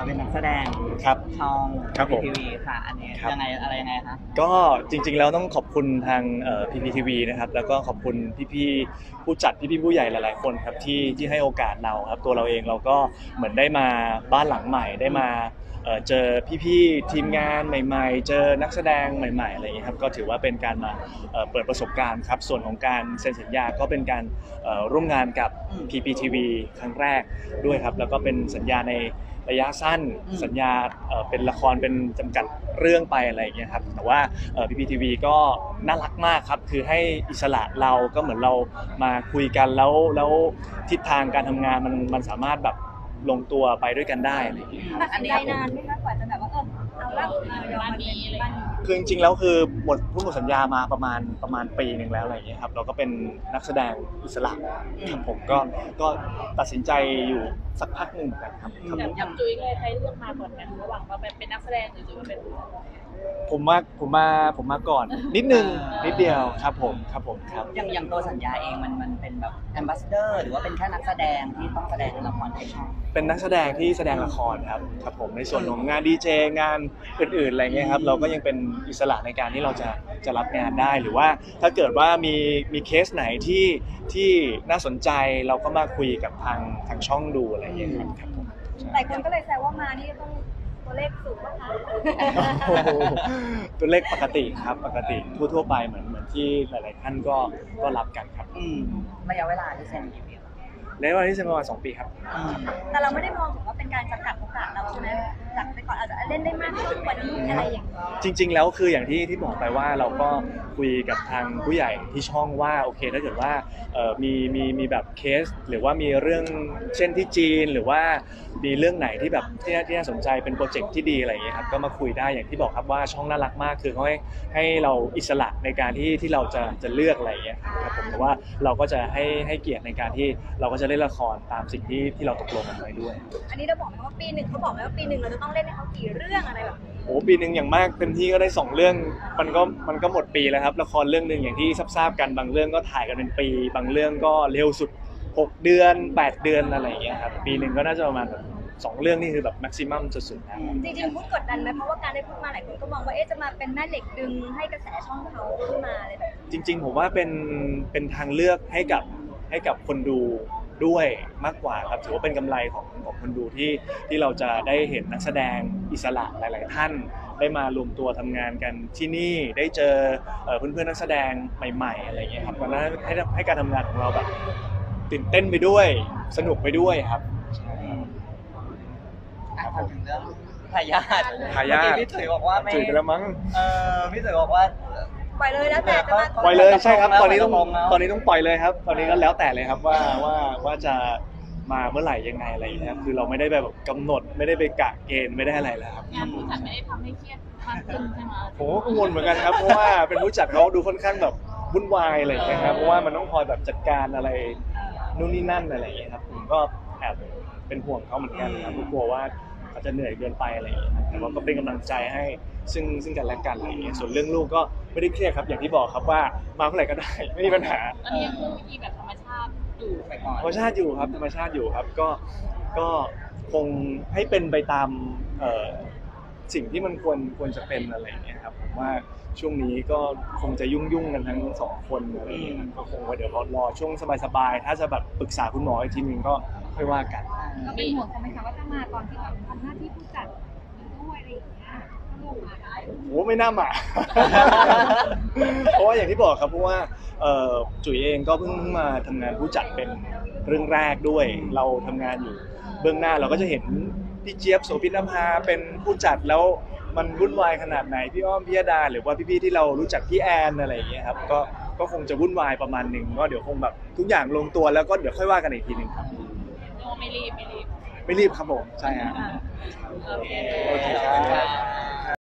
เป็นนักแสดงครับช่องครับผมทีวีค่ะอันนี้ยังไงอะไรยังไงคะก็จริงๆแล้วต้องขอบคุณทางPPTV นะครับแล้วก็ขอบคุณพี่ๆผู้จัดพี่ๆผู้ใหญ่หลายๆคนครับที่ให้โอกาสเราครับตัวเราเองเราก็เหมือนได้มาบ้านหลังใหม่ได้มาเจอพี่ๆทีมงานใหม่ๆเจอนักแสดงใหม่ๆอะไรอย่างเงี้ยครับก็ถือว่าเป็นการมาเปิดประสบการณ์ครับส่วนของการเซ็นสัญญาก็เป็นการร่วมงานกับ PPTV ครั้งแรกด้วยครับแล้วก็เป็นสัญญาในระยะสั้นสัญญาเป็นละครเป็นจำกัดเรื่องไปอะไรอย่างเงี้ยครับแต่ว่าPPTV ก็น่ารักมากครับคือให้อิสระเราก็เหมือนเรามาคุยกันแล้วทิศทางการทำงานมันสามารถแบบลงตัวไปด้วยกันได้อะไรอย่างเงี้ยตัดสินใจนานไหมคะกว่าจะแบบว่าเอาละยอมมาเป็นบ้านนี้คือจริงๆแล้วคือหมดสัญญามาประมาณปีหนึ่งแล้วอะไรอย่างเงี้ยครับเราก็เป็นนักแสดงอิสระครับผมก็ตัดสินใจอยู่สักพักหนึ่งกันครับอย่างจุ้ยใครเลือกมาก่อนกันระหว่างว่าเป็นนักแสดงหรือจุ้ยมาเป็นผมมาก่อนนิดเดียวครับผมครับอย่างตัวสัญญาเองมันเป็นแบบแอมบาสเดอร์หรือว่าเป็นแค่นักแสดงที่ต้องแสดงละครให้ช่องเป็นนักแสดงที่แสดงละครครับผมในส่วนของงานดีเจงานอื่นๆอะไรเงี้ยครับเราก็ยังเป็นอิสระในการที่เราจะรับงานได้หรือว่าถ้าเกิดว่ามีเคสไหนที่น่าสนใจเราก็มาคุยกับทางช่องดูอะไรเงี้ยครับผมหลายคนก็เลยแซวว่ามานี่ต้องตัวเลขสูงมากคะโอ้โหตัวเลขปกติครับปกติทั่วๆไปเหมือนที่หลายๆท่านก็รับกันครับระยะเวลาที่เซ็นกี่ปีในวันที่เซ็นประมาณ2 ปีครับแต่เราไม่ได้มองถึงว่าเป็นการจำกัดโอกาสเราใช่ไหมจากไปก่อนอาจจะเล่นได้มากขึ้นกว่านี้อะไรอย่างเงี้ยจริงๆแล้วคืออย่างที่บอกไปว่าเราก็คุยกับทางผู้ใหญ่ที่ช่องว่าโอเคถ้าเกิดว่ามีแบบเคสหรือว่ามีเรื่องเช่นที่จีนหรือว่ามีเรื่องไหนที่แบบที่น่าสนใจเป็นโปรเจกต์ที่ดีอะไรอย่างเงี้ยครับก็มาคุยได้อย่างที่บอกครับว่าช่องน่ารักมากคือเขาให้เราอิสระในการที่เราจะเลือกอะไรอย่างเงี้ยครับผมแต่ว่าเราก็จะให้เกียรติในการที่เราก็จะเล่นละครตามสิ่งที่เราตกลงกันไว้ด้วยอันนี้เราบอกไหมว่าปีหนึ่งเขาบอกไหมว่าปีหนึ่งเราจะต้องเล่นให้เขากี่เรื่องอะไรแบบนี้โอ้ปีหนึ่งอย่างมากเต็มที่ก็ได้2 เรื่องมันก็หมดปีแล้วครับละครเรื่องหนึ่งอย่างที่ทราบกันบางเรื่องก็ถ่ายกันเป็นปีบางเรื่องก็เร็วสุด6 เดือน8 เดือนอะไรอย่างเงี้ยครับปีหนึ่งก็น่าจะประมาณแบบ2 เรื่องนี่คือแบบแม็กซิมัมสุดๆแล้วจริงๆพูดกดดันไหมเพราะว่าการได้พูดมาหลายคนก็มองว่าจะมาเป็นแม่เหล็กดึงให้กระแสช่องเขาขึ้นมาอะไรแบบนี้จริงๆผมว่าเป็นทางเลือกให้กับคนดูด้วยมากกว่าครับถือว่าเป็นกำไรของคนดูที่เราจะได้เห็นนักแสดงอิสระหลายๆท่านได้มารวมตัวทำงานกันที่นี่ได้เจอเพื่อนๆนักแสดงใหม่ๆอะไรอย่างเงี้ยครับมันให้การทำงานของเราแบบตื่นเต้นไปด้วยสนุกไปด้วยครับถามถึงเรื่องทายาททายาทพี่ตุ๋ยบอกว่าไม่จุยไปแล้วมั้งพี่ตุ๋ยบอกว่าปล่อยเลยแล้วแต่จะมาปล่อยเลยใช่ครับแล้วตอนนี้ต้องตกลงแล้วปล่อยเลยครับ ตอนนี้ก็แล้วแต่เลยครับว่าจะมาเมื่อไหร่ยังไงอะไรอย่างเงี้ยครับคือเราไม่ได้แบบกำหนดไม่ได้ไปกะเกณฑ์ไม่ได้อะไรแล้วครับงานผู้จัดไม่ได้ทำให้เครียดมากขึ้นใช่ไหมผมก็กังวลเหมือนกันครับเพราะว่าเป็นผู้จัดเขาดูค่อนข้างแบบวุ่นวายอะไรอย่างเงี้ยครับเพราะว่ามันต้องคอยแบบจัดการอะไรนู่นนี่นั่นอะไรอย่างเงี้ยครับผมก็แอบเป็นห่วงเขาเหมือนกันครับกลัวว่าเขาจะเหนื่อยเกินไปอะไรอย่างเงี้ยครับแต่ว่าก็เป็นกำลังใจให้ซึ่งกันและกันอะไรอย่างเงี้ยส่วนเรื่องลูกก็ไม่ได้เครียดครับอย่างที่บอกครับว่ามาเมื่อไหร่ก็ได้ไม่มีปัญหาอันนี้ยังคงวิธีแบบธรรมชาติอยู่ไปก่อนธรรมชาติอยู่ครับธรรมชาติอยู่ครับก็คงให้เป็นไปตามสิ่งที่มันควรจะเป็นอะไรอย่างเงี้ยครับผมว่าช่วงนี้ก็คงจะยุ่งกันทั้ง2 คนอะไรอย่างเงี้ยก็คงว่าเดี๋ยวรอช่วงสบายๆถ้าจะแบบปรึกษาคุณหมออีกทีนึงก็ค่อยว่ากันเราเป็นห่วงเขาไหมคะว่าถ้ามาตอนที่แบบทำหน้าที่ผู้จัดด้วยอะไรอย่างเงี้ยลูกมาได้โอ้ไม่น่ามา เพราะว่าอย่างที่บอกครับเพราะว่าจุ๋ยเองก็เพิ่งมาทำงานผู้จัดเป็นเรื่องแรกด้วยเราทำงานอยู่เบื้องหน้าเราก็จะเห็นพี่เจี๊ยบโสภินภาเป็นผู้จัดแล้วมันวุ่นวายขนาดไหนพี่อ้อมพี่ยดาหรือว่าพี่ๆที่เรารู้จักพี่แอนอะไรอย่างเงี้ยครับก็คงจะวุ่นวายประมาณหนึ่งก็เดี๋ยวคงแบบทุกอย่างลงตัวแล้วก็เดี๋ยวค่อยว่ากันอีกทีหนึ่งครับไม่รีบไม่รีบครับผมใช่ฮะโอเคโอเคครับ